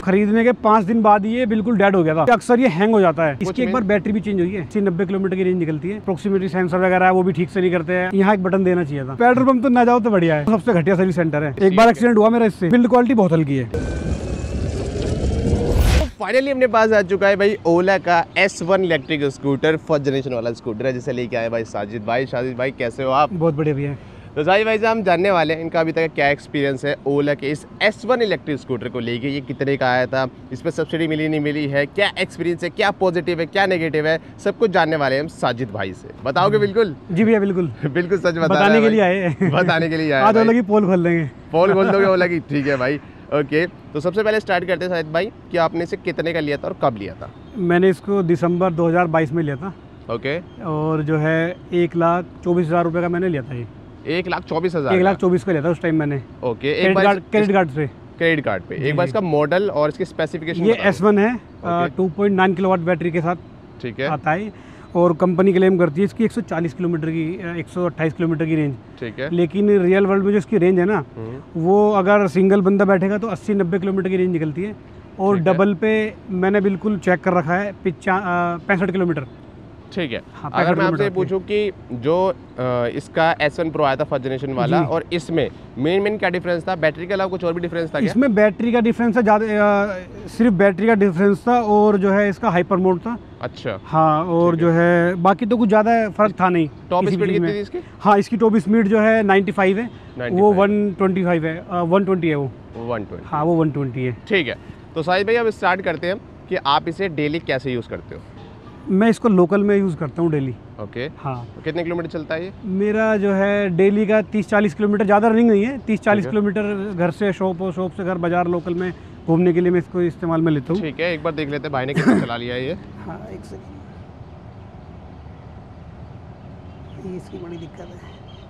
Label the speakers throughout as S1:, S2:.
S1: खरीदने के 5 दिन बाद ये बिल्कुल डेड हो गया था। अक्सर ये हैंग हो जाता है। इसकी एक बार बैटरी भी चेंज हुई है। 80-90 किलोमीटर की रेंज निकलती है। प्रोक्सीमिटी सेंसर वगैरह है वो भी ठीक से नहीं करते हैं। यहाँ एक बटन देना चाहिए था। पेट्रोल पंप तो ना जाओ तो बढ़िया है। सबसे घटिया सर्विस सेंटर है। एक बार एक्सीडेंट हुआ मेरा इससे। बिल्ड क्वालिटी बहुत हल्की है।
S2: फाइनली अपने पास आ चुका है भाई ओला का S1 electric scooter, first generation वाला स्कूटर है जिसे लेके आए भाई साजिद भाई। साजिद भाई कैसे हो आप?
S1: बहुत बढ़िया भैया।
S2: तो साजिद भाई से हम जानने वाले हैं इनका अभी तक क्या एक्सपीरियंस है ओला के इस S1 इलेक्ट्रिक स्कूटर को लेके। ये कितने का आया था, इस पर सब्सिडी मिली नहीं मिली है, क्या एक्सपीरियंस है, क्या पॉजिटिव है, क्या नेगेटिव है, सब कुछ जानने वाले हैं हम साजिद भाई से। बताओगे? बिल्कुल
S1: जी भैया बिल्कुल
S2: बिल्कुल सच
S1: बताने के लिए आए।
S2: बताने के लिए आए।
S1: आज ओला की पोल खोल देंगे।
S2: पोल खोल दोगे ओला की? ठीक है भाई, ओके। तो सबसे पहले स्टार्ट करते हैं साजिद भाई कि आपने इसे कितने का लिया था और कब लिया था?
S1: मैंने इसको दिसंबर 2022 में लिया था।
S2: ओके।
S1: और जो है 1,24,000 रुपये का मैंने लिया था। ये
S2: 1,24,000
S1: 1,24,000 का लिया था उस टाइम मैंने।
S2: ओके।
S1: क्रेडिट कार्ड से।
S2: क्रेडिट कार्ड पे एक बार इसका मॉडल और इसकी स्पेसिफिकेशन।
S1: ये S1 है। 2.9 किलोवाट बैटरी के साथ
S2: ठीक है
S1: आता है। और कंपनी क्लेम करती है इसकी 140 किलोमीटर की 128 किलोमीटर की रेंज।
S2: ठीक है।
S1: लेकिन रियल वर्ल्ड में जो इसकी रेंज है ना, वो अगर सिंगल बंदा बैठेगा तो 80-90 किलोमीटर की रेंज निकलती है। और डबल पे मैंने बिल्कुल चेक कर रखा है 65 किलोमीटर।
S2: ठीक है।
S1: हाँ,
S2: अगर मैं आपसे पूछूं कि जो इसका S1 Pro आया था फर्स्ट जनरेशन वाला और इसमें मेन क्या डिफरेंस था? बैटरी के अलावा कुछ और भी डिफरेंस था क्या?
S1: इसमें बैटरी का डिफरेंस था ज़्यादा, सिर्फ बैटरी का डिफरेंस था और जो है इसका हाइपर मोड था।
S2: अच्छा।
S1: हाँ, और जो है बाकी तो कुछ ज़्यादा फर्क था नहीं।
S2: टॉप स्पीड कितनी थी इसकी?
S1: हाँ, इसकी टॉप स्पीड जो है 95 है। वो 125 है, 120 है वो 120। हाँ, वो 120 है।
S2: ठीक है। तो साजिद भाई अब स्टार्ट करते हैं कि आप इसे डेली कैसे यूज़ करते हो?
S1: मैं इसको लोकल में यूज़ करता हूँ डेली।
S2: ओके।
S1: हाँ।
S2: तो कितने किलोमीटर चलता है ये?
S1: मेरा जो है डेली का 30-40 किलोमीटर, ज़्यादा रनिंग नहीं है। 30-40 किलोमीटर घर से शॉप और शॉप से घर, बाजार, लोकल में घूमने के लिए मैं इसको इस्तेमाल में लेता हूँ।
S2: ठीक है, एक बार देख लेते हैं भाई ने कितना चला लिया है ये।
S1: हाँ, एक सेकंड, इसकी बड़ी दिक्कत है।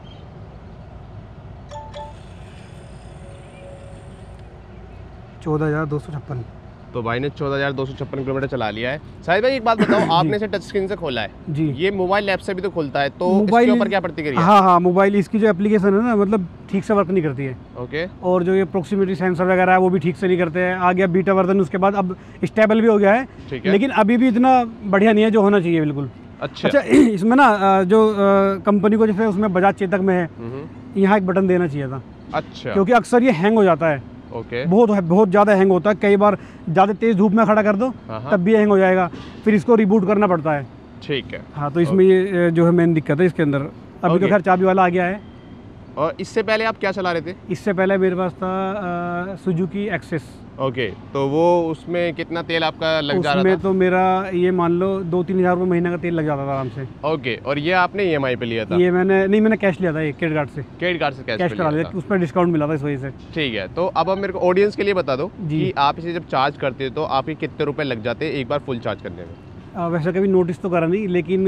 S1: 14,256।
S2: तो भाई ने 14,256 किलोमीटर चला लिया है। साहिद भाई एक बात बताओ, आपने इसे टच स्क्रीन से खोला है
S1: जी।
S2: ये मोबाइल ऐप से भी तो खुलता है, तो
S1: मोबाइल
S2: इसके ऊपर क्या प्रतिक्रिया?
S1: हाँ, मोबाइल इसकी जो एप्लीकेशन है ना, मतलब ठीक से वर्क नहीं करती है।
S2: ओके।
S1: और जो ये प्रोक्सीमिटी सेंसर वगैरह है वो भी ठीक से नहीं करते हैं। आ गया बीटा वर्जन, उसके बाद अब स्टेबल भी हो गया है।
S2: ठीक है।
S1: लेकिन अभी भी इतना बढ़िया नहीं है जो होना चाहिए बिल्कुल। अच्छा, इसमें ना जो कंपनी को जैसे उसमें बजाज चेतक में है, यहाँ एक बटन देना चाहिए था।
S2: अच्छा।
S1: क्योंकि अक्सर ये हैंग हो जाता है।
S2: ओके।
S1: बहुत ज़्यादा हैंग होता है। कई बार ज़्यादा तेज़ धूप में खड़ा कर दो तब भी हैंग हो जाएगा, फिर इसको रिबूट करना पड़ता है।
S2: ठीक है।
S1: हाँ, तो इसमें ये जो है मेन दिक्कत है इसके अंदर। अभी तो खैर चाबी वाला आ गया है।
S2: और इससे पहले आप क्या चला रहे थे?
S1: इससे पहले मेरे पास था सुजुकी एक्सेस।
S2: ओके। तो वो उसमें कितना तेल आपका लग जा रहा था?
S1: उसमें तो मेरा ये मान लो 2-3 हज़ार रुपये महीने का तेल लग जाता था आराम से।
S2: ओके। और ये आपने EMI पे लिया था?
S1: ये मैंने कैश लिया था, ये क्रेडिट कार्ड से।
S2: क्रेडिट कार्ड से कैश
S1: करा लिया, उस पर डिस्काउंट मिला था इस वजह से।
S2: ठीक है। तो अब मेरे को ऑडियंस के लिए बता दो कि आप इसे जब चार्ज करते हो तो आपके कितने रुपए लग जाते हैं एक बार फुल चार्ज करने में?
S1: वैसे कभी नोटिस तो करा नहीं, लेकिन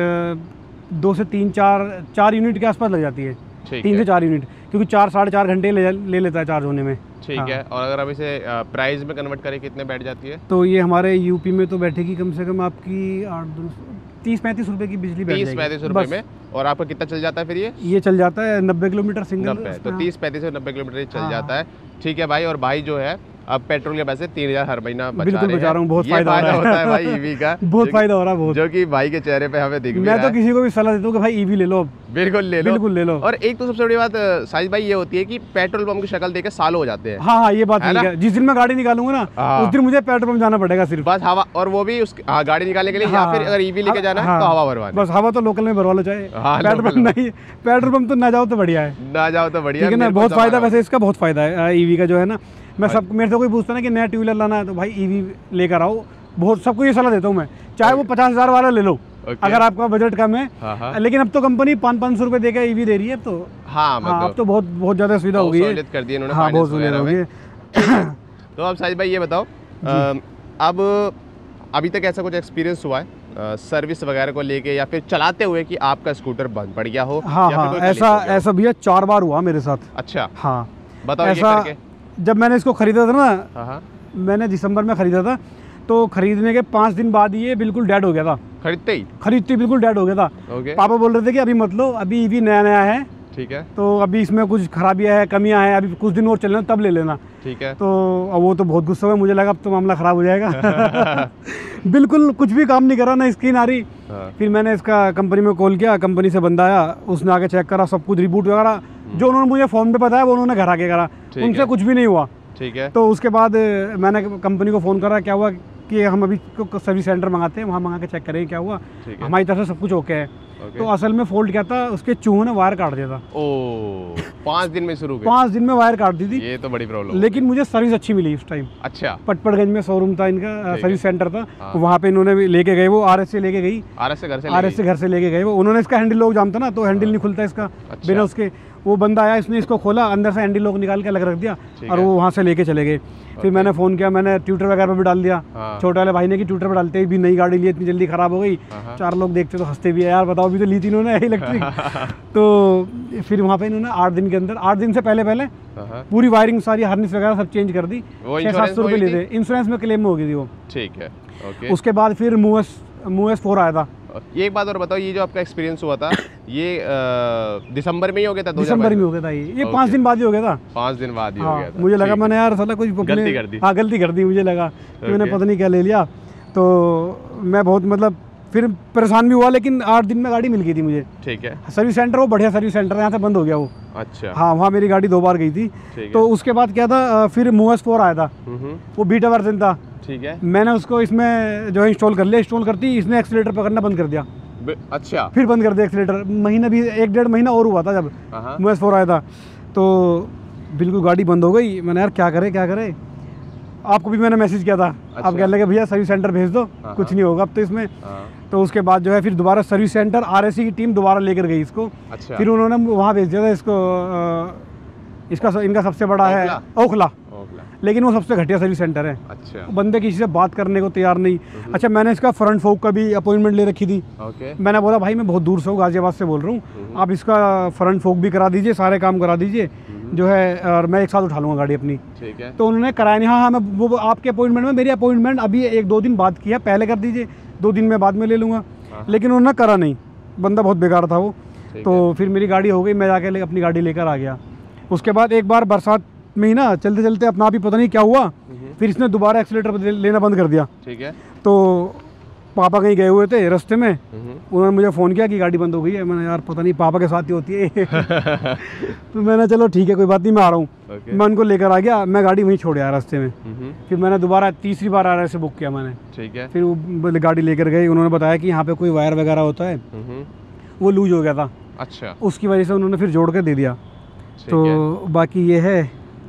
S1: 2 से 3-4 यूनिट के आसपास लग जाती है। 3 से 4 यूनिट, क्योंकि 4-4.5 घंटे ले लेता है चार्ज होने में।
S2: ठीक है। और अगर अब इसे प्राइस में कन्वर्ट करें कितने बैठ जाती है?
S1: तो ये हमारे यूपी में तो बैठेगी कम से कम आपकी 30-35 रुपये की बिजली बैठ जाएगी।
S2: 30-35 रुपये में। और आपका कितना चल जाता है फिर ये
S1: चल जाता है 90 किलोमीटर सिंगल।
S2: 90, तो 30-35 से 90 किलोमीटर चल जाता है। ठीक है भाई। और भाई जो है अब पेट्रोल के पैसे 3,000 हर महीना बचा रहा हूँ। बहुत फायदा होता है भाई ईवी का।
S1: बहुत फायदा हो रहा है, बहुत, जो
S2: कि भाई के चेहरे पे हमें दिख भी रहा है।
S1: मैं तो किसी को भी सलाह देता हूँ कि भाई ईवी ले लो।
S2: बिल्कुल ले लो।
S1: और
S2: एक तो सबसे बड़ी बात साजिद भाई ये होती है कि पेट्रोल पंप की शक्ल देख के साल हो जाते हैं।
S1: हाँ, ये बात है। जिस दिन मैं गाड़ी निकालूंगा ना, उस दिन मुझे पेट्रोल पंप जाना पड़ेगा सिर्फ, बस
S2: हवा। और वो भी उस गाड़ी निकालने के लिए, या फिर अगर ईवी लेके जाना है तो हवा भरवाने।
S1: बस हवा तो लोकल में भरवा लो, चाहे पेट्रोल पंप तो ना जाओ तो बढ़िया है।
S2: ना जाओ तो बढ़िया है।
S1: बहुत फायदा, वैसे इसका बहुत फायदा है ईवी का जो है ना। मैं सब मेरे से कोई पूछता ना कि नया टू व्हीलर लाना है तो भाई ईवी लेकर आओ। बहुत सबको ये सलाह देता हूँ मैं, चाहे वो 50,000 वाला ले लो अगर आपका बजट कम है। लेकिन अब तो कंपनी 500 रुपये देकर ईवी दे रही है। अब तो अब तो बहुत ज़्यादा सुविधा हो गई है,
S2: कर दी इन्होंने।
S1: बहुत सुविधा हो गई है।
S2: तो अब साजिद भाई ये बताओ, अब अभी तक ऐसा कुछ एक्सपीरियंस हुआ है सर्विस वगैरह को लेके, या फिर चलाते हुए कि आपका स्कूटर बंद पड़ गया हो?
S1: हाँ, ऐसा भैया 4 बार हुआ मेरे साथ।
S2: अच्छा।
S1: हाँ,
S2: बताओ ये करके।
S1: जब मैंने इसको खरीदा था ना, मैंने दिसंबर में खरीदा था, तो खरीदने के 5 दिन बाद ये बिल्कुल डेड हो गया था। खरीदते ही बिल्कुल डेड हो गया था। पापा बोल रहे थे कि अभी मत लो, अभी ईवी नया है,
S2: ठीक है।
S1: तो अभी इसमें कुछ खराबियाँ है, कमियाँ हैं, अभी कुछ दिन और चलना तब ले लेना।
S2: ठीक है।
S1: तो अब वो तो बहुत गुस्सा हुआ, मुझे लगा अब तो मामला ख़राब हो जाएगा। बिल्कुल कुछ भी काम नहीं करा, ना स्क्रीन आ रही।
S2: हाँ।
S1: फिर मैंने इसका कंपनी में कॉल किया, कंपनी से बंदा आया, उसने आके चेक करा, सब कुछ रिबूट वगैरह जो उन्होंने मुझे फ़ोन पे बताया वो उन्होंने घर आके करा, उनसे कुछ भी नहीं हुआ।
S2: ठीक है।
S1: तो उसके बाद मैंने कंपनी को फ़ोन करा, क्या हुआ कि हम अभी सर्विस सेंटर मंगाते हैं, वहाँ मंगा के चेक करें क्या हुआ। हमारी तरफ से सब कुछ ओके है। तो असल में फॉल्ट क्या था, उसके चूहों ने वायर काट दिया था।
S2: ओह, 5 दिन में शुरू
S1: 5 दिन में वायर काट दी थी।
S2: ये तो बड़ी प्रॉब्लम।
S1: लेकिन मुझे सर्विस अच्छी मिली उस टाइम।
S2: अच्छा।
S1: पटपड़गंज में शोरूम था इनका, सर्विस सेंटर था। हाँ। वहाँ पे इन्होंने लेके गए, वो RS से लेके गई, RS से घर से लेके गए वो। उन्होंने इसका हैंडल लॉक जाम था ना, तो हैंडल नहीं खुलता इसका बिना उसके। वो बंदा आया, इसने इसको खोला, अंदर से हैंडल लॉक निकाल के अलग रख दिया और वो वहाँ से लेके चले गए। फिर मैंने फ़ोन किया, मैंने ट्विटर वगैरह पर भी डाल दिया। छोटे वाले भाई ने कि ट्विटर पर डालते ही भी नई गाड़ी ली, इतनी जल्दी ख़राब हो गई। 4 लोग देखते तो हंसते भी है, यार बताओ अभी तो ली थी इन्होंने इलेक्ट्रिक। तो फिर वहाँ पे इन्होंने 8 दिन के अंदर, 8 दिन से पहले पूरी वायरिंग सारी हार्नेस वगैरह सब चेंज कर दी। 600-700 रुपये ले थे, इंश्योरेंस में क्लेम हो गई थी वो।
S2: ठीक है।
S1: उसके बाद फिर MOS 4 आया था।
S2: ये एक बात और बताओ, ये जो आपका एक्सपीरियंस हुआ था ये दिसंबर में ही हो गया था?
S1: दिसंबर में हो गया था ये 5 दिन बाद ही हो गया था।
S2: 5 दिन बाद ही हो गया था।
S1: मुझे लगा मैंने यार साला कुछ
S2: गलती कर दी।
S1: हाँ गलती कर दी, मुझे लगा कि मैंने पता नहीं क्या ले लिया। तो मैं बहुत मतलब फिर परेशान भी हुआ, लेकिन 8 दिन में गाड़ी मिल गई थी मुझे।
S2: ठीक है।
S1: सर्विस सेंटर वो बढ़िया सर्विस सेंटर, यहाँ से बंद हो गया वो।
S2: अच्छा।
S1: हाँ, वहाँ मेरी गाड़ी 2 बार गई थी। तो उसके बाद क्या था, फिर MOS 4 आया था, वो बीटा वर्जन था। ठीक है। मैंने उसको इसमें जो है इंस्टॉल कर लिया। इंस्टॉल करती इसने एक्सीलेटर पकड़ना बंद कर दिया।
S2: अच्छा।
S1: फिर बंद कर दिया एक्सीलेटर। महीना भी 1-1.5 महीना और हुआ था जब MOS 4 आया था। तो बिल्कुल गाड़ी बंद हो गई। मैंने यार क्या करे। आपको भी मैंने मैसेज किया था। अच्छा। आप कह लगे भैया सर्विस सेंटर भेज दो, कुछ नहीं होगा अब तो इसमें। तो उसके बाद जो है फिर दोबारा सर्विस सेंटर RSC की टीम दोबारा लेकर गई इसको। अच्छा। फिर उन्होंने वहाँ भेज दिया था इसको। इनका सबसे बड़ा है ओखला, लेकिन वो सबसे घटिया सर्विस सेंटर है। अच्छा। बंदे किसी से बात करने को तैयार नहीं। अच्छा, मैंने इसका फ्रंट फोक का भी अपॉइंटमेंट ले रखी थी। मैंने बोला भाई मैं बहुत दूर से हूँ, गाजियाबाद से बोल रहा हूँ, आप इसका फ्रंट फोक भी करा दीजिए, सारे काम करा दीजिए जो है, और मैं एक साथ उठा लूँगा गाड़ी अपनी। ठीक है। तो उन्होंने कराया नहीं। हाँ, मैं वो आपके अपॉइंटमेंट में, मेरी अपॉइंटमेंट अभी 1-2 दिन बाद किया, पहले कर दीजिए, 2 दिन में बाद में ले लूँगा। लेकिन उन्होंने करा नहीं, बंदा बहुत बेकार था वो। तो फिर मेरी गाड़ी हो गई, मैं जाके अपनी गाड़ी लेकर आ गया। उसके बाद एक बार बरसात में ही ना चलते चलते अपना आप ही पता नहीं क्या हुआ, फिर इसने दोबारा एक्सीलेटर लेना बंद कर दिया। ठीक है। तो पापा कहीं गए हुए थे, रास्ते में उन्होंने मुझे फ़ोन किया कि गाड़ी बंद हो गई है। मैंने यार पता नहीं, पापा के साथ ही होती है। तो मैंने चलो ठीक है कोई बात नहीं, मैं आ रहा हूँ। मैं उनको लेकर आ गया, मैं गाड़ी वहीं छोड़ आया रास्ते में। फिर मैंने दोबारा तीसरी बार RS से बुक किया मैंने। ठीक है। फिर वो गाड़ी लेकर गए, उन्होंने बताया कि यहाँ पे कोई वायर वगैरह होता है, वो लूज हो गया था। अच्छा। उसकी वजह से उन्होंने फिर जोड़ कर दे दिया। तो बाकी ये है।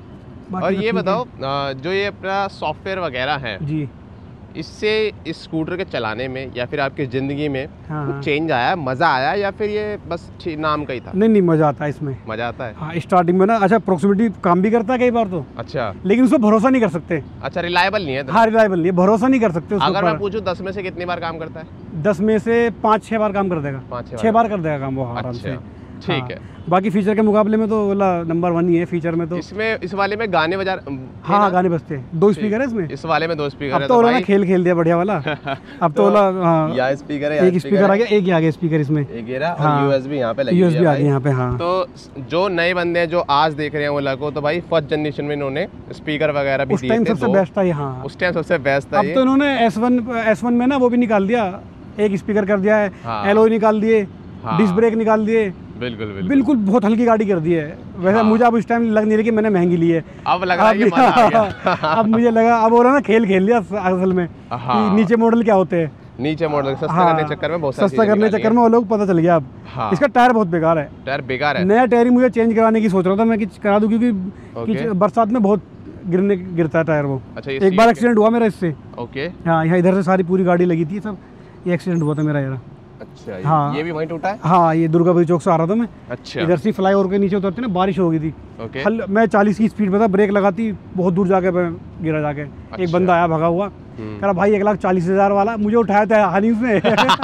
S2: और ये बताओ, जो ये अपना सॉफ्टवेयर वगैरह है जी, इससे इस स्कूटर के चलाने में या फिर आपकी ज़िंदगी में कुछ चेंज आया, मज़ा आया, या फिर ये बस नाम का ही था?
S1: नहीं, मज़ा आता है इसमें। मज़ा आता है। हाँ, स्टार्टिंग में ना अच्छा प्रॉक्सिमिटी काम भी करता है कई बार तो। अच्छा। लेकिन उसको भरोसा नहीं कर सकते। अच्छा, रिलायबल नहीं है। हाँ, रिलायबल नहीं है, भरोसा नहीं कर सकते। अगर मैं पूछूं 10 में से कितनी बार काम करता है? 10 में से 5-6 बार काम कर देगा। 5-6 बार कर देगा काम वो आराम से। ठीक है। बाकी फीचर के मुकाबले में तो नंबर 1 ही है फीचर में। तो इसमें इस वाले में गाने बजा, हाँ गाने बजते हैं। 2 स्पीकर है इसमें, इस वाले में 2 स्पीकर है। अब तो ओला ने खेल दिया बढ़िया वाला। अब तो ओला हाँ स्पीकर है, एक स्पीकर आ गया, एक आगे स्पीकर इसमें, एक ये रहा, और यूएसबी यहाँ पे लगी है, यूएसबी आ गई यहाँ पे। हाँ, तो जो नए बंदे हैं जो आज देख रहे हैं ओला को, तो भाई फर्स्ट जनरेशन में इन्होंने स्पीकर वगैरह भी दिए थे। उस टाइम सबसे बेस्ट था ये। हाँ, उस टाइम सबसे बेस्ट था। अब तो इन्होंने S1 में ना वो भी निकाल दिया, एक स्पीकर कर दिया है, एलओई निकाल दिए, डिस्क ब्रेक निकाल दिए। बिल्कुल बहुत हल्की गाड़ी कर दी है। वैसे मुझे अब उस टाइम लग नहीं रही कि मैंने महंगी ली है, अब लग रहा है कि मजा आ गया। अब मुझे लगा, अब हो रहा ना खेल लिया असल में कि नीचे मॉडल क्या होते हैं, नीचे मॉडल सस्ता करने चक्कर में, बहुत सस्ता करने चक्कर में वो लोग पता चल गया अब। इसका टायर बहुत बेकार है, टायर बेकार है। नया टायर ही मुझे चेंज कराने की सोच रहा था मैं कि करा दूं, क्योंकि बरसात में बहुत गिरता है टायर वो। एक बार एक्सीडेंट हुआ मेरा इससे। ओके। हाँ, यहाँ इधर से सारी पूरी गाड़ी लगी थी सब, ये एक्सीडेंट हुआ था मेरा यार। अच्छा, हाँ, ये भी वहीं टूटा है। हाँ, ये दुर्गापुरी चौक से आ रहा था मैं। अच्छा। इधर से फ्लाईओवर के नीचे उतरते ना, बारिश हो गई थी। ओके। मैं 40 की स्पीड पे था, ब्रेक लगाती बहुत दूर जाके मैं गिरा जाके। अच्छा। एक बंदा आया भगा हुआ, कह रहा भाई 1,40,000 वाला, मुझे उठाया था हानि उसने।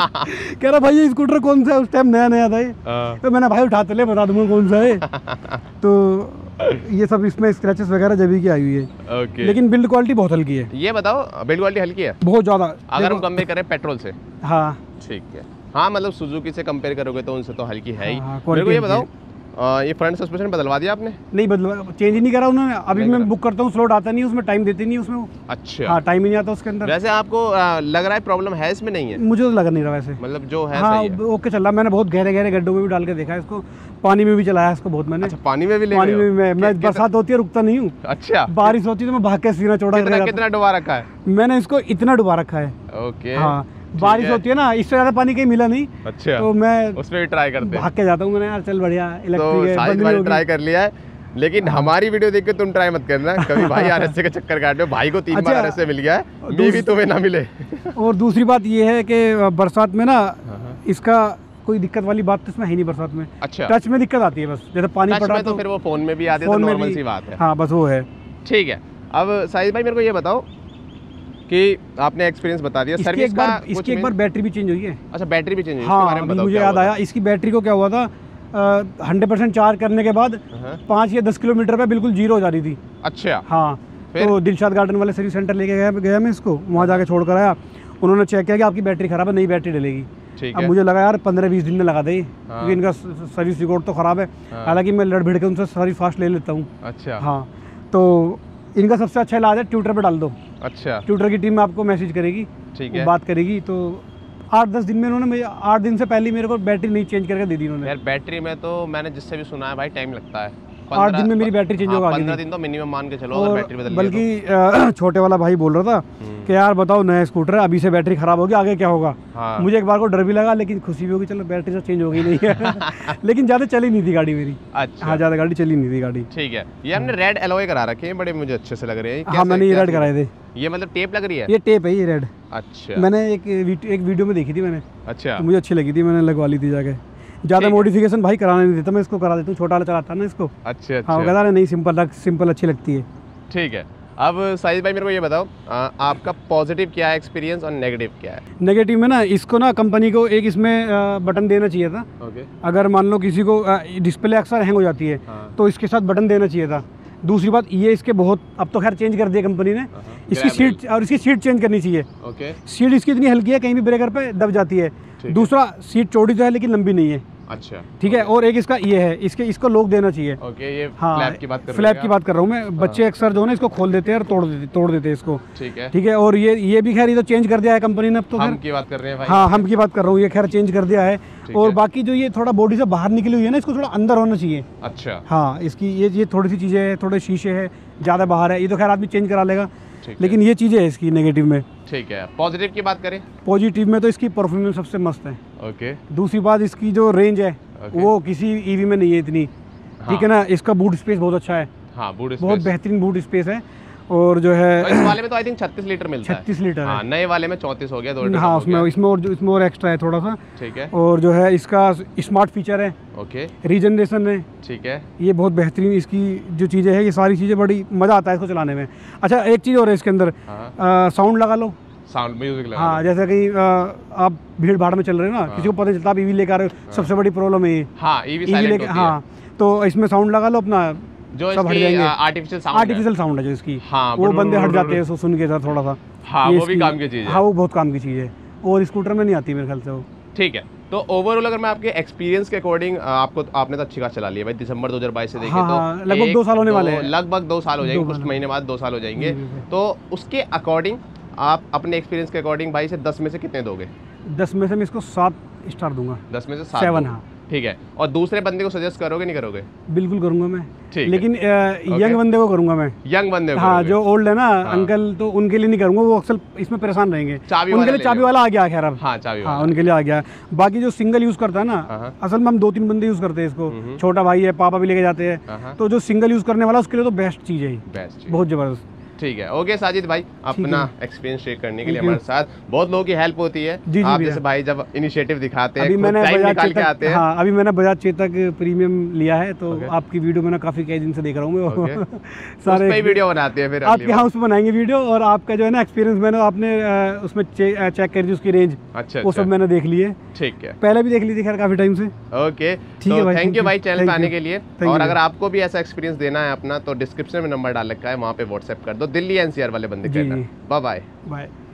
S1: कह रहा भाई ये स्कूटर कौन सा है? उस टाइम नया था ये। तो मैंने भाई उठाते ले, बता दूंगा कौन सा है। तो ये सब इसमें स्क्रैचेस वगैरह जब की आई हुई है। ओके। लेकिन बिल्ड क्वालिटी बहुत हल्की है। ये बताओ, बिल्ड क्वालिटी हल्की है बहुत ज़्यादा, अगर हम कंपेयर करें पेट्रोल से। हाँ ठीक है। हाँ, मतलब सुजुकी से कंपेयर करोगे तो उनसे तो हल्की है ही। मेरे को ये बताओ,
S2: ये फ्रंट सस्पेंशन बदलवा दिया आपने?
S1: नहीं बदलवा, चेंज ही नहीं करा उन्होंने। अभी मैं बुक करता हूँ, स्लॉट आता नहीं है उसमें, टाइम देते नहीं उसमें वो।
S2: अच्छा।
S1: हाँ, टाइम ही नहीं आता उसके अंदर।
S2: वैसे आपको लग रहा है प्रॉब्लम है इसमें? नहीं है,
S1: मुझे तो लग नहीं रहा वैसे,
S2: मतलब जो है
S1: हाँ
S2: सही है।
S1: ओके चल रहा। मैंने बहुत गहरे गहरे गड्ढों में भी डाल के देखा है इसको, पानी में भी चलाया इसको बहुत मैंने।
S2: अच्छा, पानी में भी ले
S1: पानी में भी मैं बरसात होती है रुकता नहीं हूँ।
S2: अच्छा।
S1: बारिश होती है तो मैं भाग के सीना चौड़ा करके
S2: कितना डुबा रखा है?
S1: मैंने इसको इतना डुबा रखा है।
S2: ओके।
S1: हाँ, बारिश होती है ना, इससे ज्यादा पानी कहीं मिला नहीं।
S2: अच्छा।
S1: तो मैं
S2: उसमें भी ट्राई करते हैं,
S1: भाग के जाता हूँ मैंने, यार चल बढ़िया
S2: तो शायद मैंने ट्राई कर लिया है, लेकिन हमारी वीडियो देख के तुम ट्राई मत करना कभी भाई। आरएसए का चक्कर काट रहे हो, भाई को 3 बार आरएसए मिल गया है, मे भी तुम्हें ना मिले।
S1: और दूसरी बात ये है कि बरसात में ना इसका कोई दिक्कत वाली बात तो इसमें है नहीं बरसात में।
S2: अच्छा।
S1: टच में दिक्कत आती है बस, जैसे पानी पड़ा
S2: तो फिर वो फोन में भी आती है, तो नॉर्मल सी बात है।
S1: हाँ बस वो है।
S2: ठीक है। अब साहिद भाई मेरे को ये बताओ कि आपने एक्सपीरियंस बता दिया, सर्विस का
S1: इसकी एक बार बैटरी भी चेंज हुई है।
S2: अच्छा, बैटरी भी चेंज हुई?
S1: हाँ, बारे में बताओ। मुझे याद आया, इसकी बैटरी को क्या हुआ था, 100% चार्ज करने के बाद 5 या 10 किलोमीटर पे बिल्कुल जीरो हो जा रही थी।
S2: अच्छा।
S1: हाँ, तो दिलशाद गार्डन वाले सर्विस सेंटर लेके गया मैं इसको, वहाँ जाके छोड़ कर आया। उन्होंने चेक किया कि आपकी बैटरी खराब है, नई बैटरी डलेगी। अब मुझे लगा यार 15-20 दिन में लगा दे, क्योंकि इनका सर्विस रिकॉर्ड तो ख़राब है। हालांकि मैं लड़ भिड़ के उनसे सर्विस फास्ट ले लेता हूँ। अच्छा। हाँ, तो इनका सबसे अच्छा इलाज है ट्विटर पे डाल दो। अच्छा। ट्विटर की टीम आपको मैसेज करेगी, ठीक है, बात करेगी। तो 8-10 दिन में उन्होंने मुझे, 8 दिन से पहले मेरे को बैटरी नहीं चेंज करके दे दी उन्होंने।
S2: यार बैटरी में तो मैंने जिससे भी सुना है भाई टाइम लगता है,
S1: 8 दिन में मेरी बैटरी चेंज होगा।
S2: 15 दिन तो मिनिमम मान के चलो अगर बैटरी बदल।
S1: बल्कि छोटे वाला भाई बोल रहा था कि यार बताओ नया स्कूटर है, अभी से बैटरी खराब होगी, आगे क्या होगा। हाँ। मुझे एक बार को डर भी लगा, लेकिन खुशी भी होगी, चलो बैटरी तो चेंज हो गई नहीं है। लेकिन ज़्यादा चली नहीं थी गाड़ी मेरी। अच्छा। हाँ, ज़्यादा गाड़ी चली नहीं थी गाड़ी। ठीक है। ये हमने रेड एलॉय करा रखे हैं, बड़े मुझे अच्छे से लग रहे हैं। हाँ, मैंने ये रेड कराए थे। ये मतलब टेप लग रही है? ये टेप है, ये रेड। अच्छा। मैंने एक वीडियो में देखी थी मैंने। अच्छा। मुझे अच्छी लगी थी, मैंने लगवा ली थी जाके। ज़्यादा मॉडिफिकेशन भाई कराने नहीं देता मैं इसको, करा देता हूँ, छोटा वाला चलाता ना इसको। अच्छा। हाँ, कहता है नहीं, सिंपल अच्छी लगती है। ठीक है। अब साहिद भाई मेरे को ये बताओ, आपका पॉजिटिव क्या है एक्सपीरियंस और नेगेटिव क्या है? नेगेटिव में ना, इसको ना कंपनी को एक इसमें बटन देना चाहिए था। ओके। अगर मान लो किसी को डिस्प्ले अक्सर हैंग हो जाती है, तो इसके साथ बटन देना चाहिए था। दूसरी बात ये, इसके बहुत, अब तो खैर चेंज कर दिया कंपनी ने, इसकी सीट, और इसकी सीट चेंज करनी चाहिए। ओके। सीट इसकी इतनी हल्की है, कहीं भी ब्रेकर पे दब जाती है। दूसरा, सीट चौड़ी तो है लेकिन लंबी नहीं है। अच्छा। ठीक है। और एक इसका ये है, इसको लॉक देना चाहिए। ओके। ये फ्लैप की बात कर रहा हूँ मैं। बच्चे अक्सर जो है ना इसको खोल देते हैं और तोड़ देते हैं इसको। ठीक है। ठीक है। और ये भी खैर ये तो चेंज कर दिया है कंपनी ने अब तो। हम की बात कर रहे हैं भाई। हाँ, हम की बात कर रहा हूँ, ये खैर चेंज कर दिया है। और बाकी जो ये थोड़ा बॉडी से बाहर निकली हुई है ना, इसको थोड़ा अंदर होना चाहिए। अच्छा। हाँ, इसकी ये थोड़ी सी चीज़ें हैं, थोड़े शीशे है, ज़्यादा बाहर है, ये तो खैर आदमी चेंज करा लेगा, लेकिन ये चीज़ें है इसकी नेगेटिव में। ठीक है। पॉजिटिव की बात करें? पॉजिटिव में तो इसकी परफॉर्मेंस सबसे मस्त है। ओके। दूसरी बात, इसकी जो रेंज है वो किसी ईवी में नहीं है इतनी। ठीक है ना। इसका बूट स्पेस बहुत अच्छा है। हाँ, बूट स्पेस बहुत बेहतरीन बूट स्पेस है। और जो है इस वाले में तो आई थिंक 36 लीटर मिलता है। 36 लीटर। हाँ, नए वाले में 34 हो गया, 2 लीटर। हाँ, इसमें और एक्स्ट्रा है थोड़ा सा। ठीक है। और जो है इसका स्मार्ट फीचर है। ओके। रीजनरेशन है। ठीक है। ये बहुत बेहतरीन इसकी जो चीज़ें हैं, ये सारी चीज़ें बड़ी मज़ा आता है इसको चलाने में। अच्छा, एक चीज़ और है इसके अंदर, साउंड लगा लो, साउंड म्यूजिक लगा। हाँ, जैसे कहीं आप भीड़ भाड़ में चल रहे हो ना, किसी को पता चलता आप ईवी लेकर आ रहे हो, सबसे बड़ी प्रॉब्लम है ये। हाँ, ईवी लेके। हाँ, तो इसमें साउंड लगा लो अपना, जो सब हट जाएंगे। आर्टिफिशियल साउंड है जो इसकी। हाँ, वो बंदे हट जाते हैं सुन के साथ थोड़ा सा। हाँ, वो भी काम की चीज़ है। हाँ, वो बहुत काम की चीज़ है, और स्कूटर में नहीं आती मेरे ख्याल से वो। ठीक है। तो ओवरऑल अगर मैं आपके एक्सपीरियंस के अकॉर्डिंग, आपने तो अच्छी कार चला ली है भाई, दिसंबर 2022 से देखें तो लगभग 2 साल होने वाले हैं। लगभग 2 साल हो जाएंगे, कुछ महीने बाद 2 साल हो जाएंगे। तो उसके अकॉर्डिंग आप अपने एक्सपीरियंस के अकॉर्डिंग भाई से 10 में से कितने दोगे? 10 में से मैं इसको 7 स्टार दूंगा। 10 में से 7? हाँ। ठीक है। और दूसरे बंदे को सजेस्ट करोगे नहीं करोगे? बिल्कुल करूंगा मैं। ठीक। लेकिन यंग बंदे को करूंगा मैं। यंग बंदे को? हाँ, जो ओल्ड है ना अंकल, तो उनके लिए नहीं करूंगा, वो अक्सर इसमें परेशान रहेंगे। उनके लिए चाबी वाला आ गया खैर अब। हाँ, चाबी वाला। हाँ, उनके लिए आ गया। बाकी जो सिंगल यूज करता है ना, असल में हम 2-3 बंदे यूज करते हैं इसको। छोटा भाई है, पापा भी लेके जाते हैं, तो जो सिंगल यूज करने वाला उसके लिए तो बेस्ट चीज़ है, बेस्ट, बहुत जबरदस्त। ठीक है। ओके साजिद भाई, अपना एक्सपीरियंस शेयर करने के लिए हमारे साथ। बहुत लोगों की हेल्प होती है। जी, आप जैसे भाई जब इनिशिएटिव दिखाते हैं, टाइम निकाल के आते हैं। हाँ, अभी मैंने बजाज चेतक प्रीमियम लिया है, तो आपकी वीडियो मैंने काफी कई दिन से देख रहा हूँ मैं। सारे वीडियो बनाते हैं फिर आपके हाउस में बनाएंगे वीडियो, और आपका जो है ना एक्सपीरियंस मैंने आपने उसमें चेक करी उसकी रेंज। अच्छा, वो सब मैंने देख ली है। ठीक है। पहले भी देख ली थी खैर काफी टाइम से। ओके, ठीक है भाई, थैंक यू भाई चैनल पे आने के लिए। और अगर आपको भी ऐसा एक्सपीरियंस देना है अपना, तो डिस्क्रिप्शन में नंबर डाल रखा है, वहाँ पे व्हाट्सएप कर दो। दिल्ली एनसीआर वाले बंदे कहना। Bye bye.